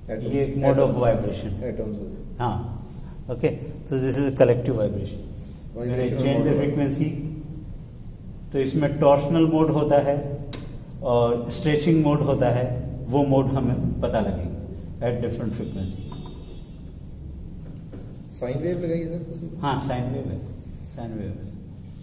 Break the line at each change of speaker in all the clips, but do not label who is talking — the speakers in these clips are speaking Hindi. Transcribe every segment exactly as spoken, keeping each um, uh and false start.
ये एक मोड ऑफ वाइब्रेशन। हाँ, ओके, तो this is collective vibration. When I change the frequency, तो इसमें टॉर्शनल मोड होता है और स्ट्रेचिंग मोड होता है, वो मोड हमें पता लगेगा at different frequency.
Sine wave लगाइए सर।
हाँ, साइन वेव है, साइन वेव है।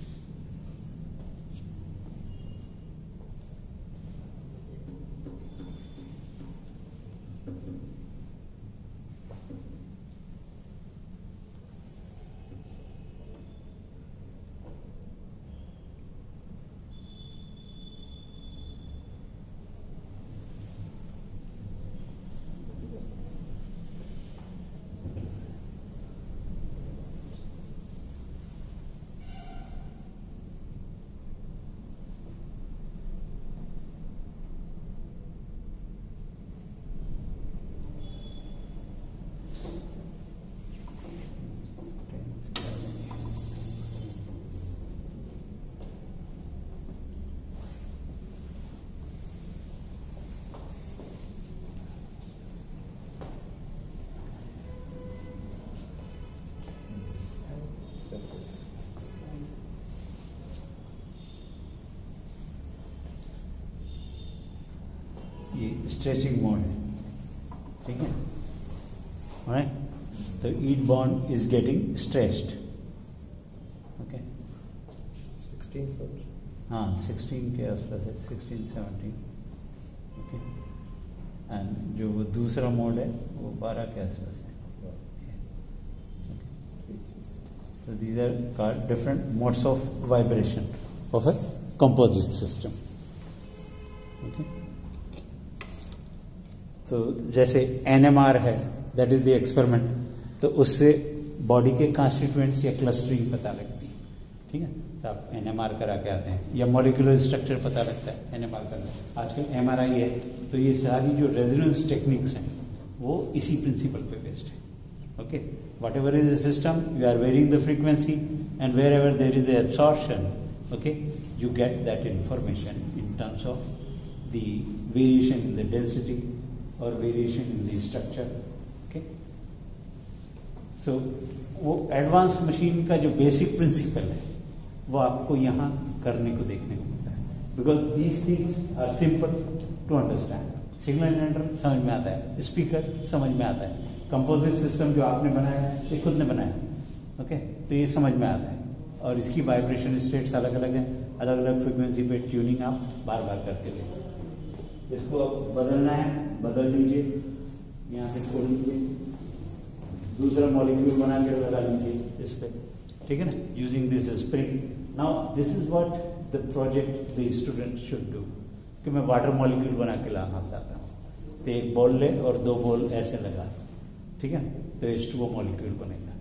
स्ट्रेचिंग मोड है, ठीक है, राइट? तो each bond is getting stretched, okay.
Sixteen,
हाँ, सिक्सटीन के आसपास है, सिक्सटीन सेवनटीन, ओके। एंड जो वो दूसरा मोड है वो बारह के आसपास है। So these are different modes of vibration of a composite system. Okay. तो जैसे एन एम आर है, दैट इज द एक्सपेरिमेंट, तो उससे बॉडी के कॉन्स्टिट्यूएंट्स या क्लस्टरिंग पता लगती है, ठीक है। तो आप एन एम आर करा के आते हैं, या मॉलिक्यूलर स्ट्रक्चर पता लगता है एन एम आर करना। आजकल एम आर आई है, तो ये सारी जो रेजोनेंस टेक्निक्स हैं वो इसी प्रिंसिपल पे बेस्ड है, okay. whatever is the system, you are varying the frequency, and wherever there is a absorption, okay, you get that information in terms of the variation in the density or variation in the structure, okay. So वो एडवांस मशीन का जो बेसिक प्रिंसिपल है वो आपको यहाँ करने को देखने को मिलता है, because these things are simple to understand. Signal generator समझ में आता है, स्पीकर समझ में आता है, कंपोजिट सिस्टम जो आपने बनाया है ये खुद ने बनाया, ओके, तो ये समझ में आता है। और इसकी वाइब्रेशन स्टेट्स अलग अलग हैं, अलग अलग फ्रीक्वेंसी पे ट्यूनिंग आप बार बार करते हुए, इसको अब बदलना है बदल लीजिए, यहाँ से खोल लीजिए, दूसरा मॉलिक्यूल बना के लगा लीजिए इस पे, ठीक है ना, using this spring. Now this is what the project the student should do, कि मैं वाटर मॉलिक्यूल बना के लाना चाहता हूँ, तो एक बॉल ले और दो बॉल ऐसे लगा, ठीक है, तो एच टू ओ मॉलिक्यूल बनेगा,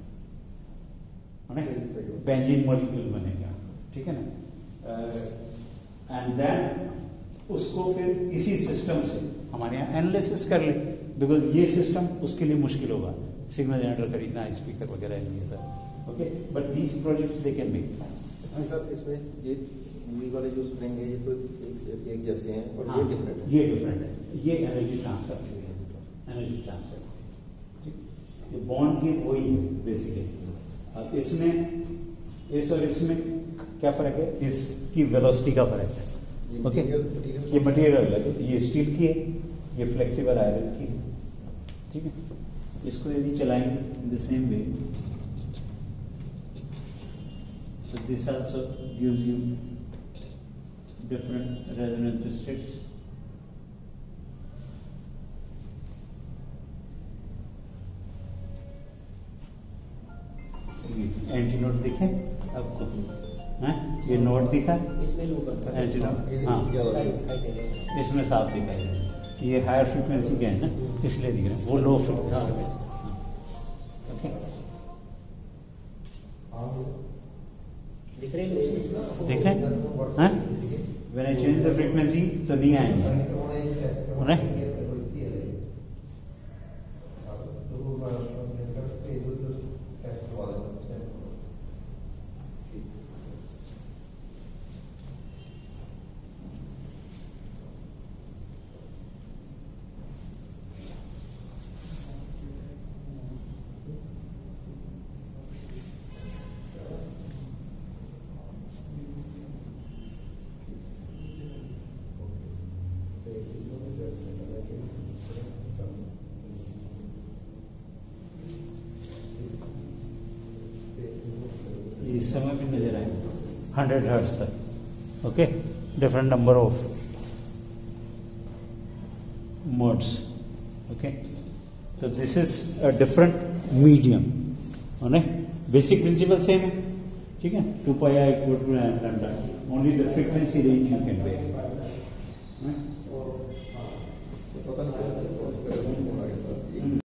बेंजीन मॉलिक्यूल बनेगा, ठीक है ना। एंड देन उसको फिर इसी सिस्टम से हमारे यहाँ एनालिसिस कर ले, बिकॉज ये सिस्टम उसके लिए मुश्किल होगा, सिग्नल जनरेटर खरीदना, स्पीकर वगैरह नहीं है sir, okay, but these projects they can make.
Sir इसमें ये मूवी वाले जो स्प्रिंग है ये तो एक, एक जैसे हैं और
हाँ,
ये डिफरेंट है,
ये डिफरेंट है, ये एनर्जी ट्रांसफर के लिए, एनर्जी ट्रांसफर, ठीक, ये बॉन्ड की वही है बेसिकली। अब इसमें इस और इसमें क्या फर्क है, इसकी वेलोसिटी का फर्क है, ओके। ये मटेरियल अलग है, ये स्टील की है, ये फ्लेक्सिबल आयरन की है, ठीक है। इसको यदि चलाएंगे in the same way, so this also gives you different resonance states. Antinode दिखे आपको, हैं? ये नोट दिखा,
इसमें लो करता है,
एंटी नोट, हाँ, इसमें साफ दिखाई दे रहा है, ये हायर फ्रीक्वेंसी के है ना, इसलिए दिख रहे हैं, वो लो फ्रीक्वेंसी, ओके,
दिख रहे हैं,
देख रहे हैं, when I change the frequency तो नहीं आएंगे, राइट। इस समय भी नजर आए हंड्रेड हर्ट्ज तक. Okay, different number of modes. Okay, so this is a different medium. है बेसिक प्रिंसिपल सेम है. ठीक है, two pi I equal to lambda. Only the frequency range you can vary.
पता नहीं